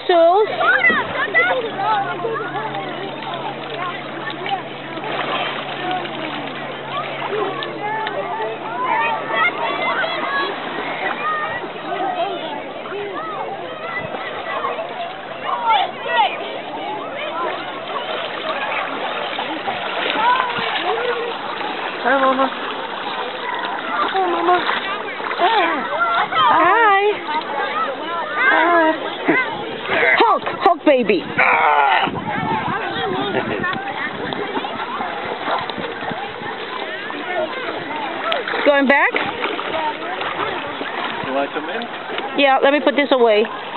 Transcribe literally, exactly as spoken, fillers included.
Jules. Hi, Mama. Hi, Mama. Hi. Hi. Hulk, Hulk baby. Going back? You want to come in? Yeah, let me put this away.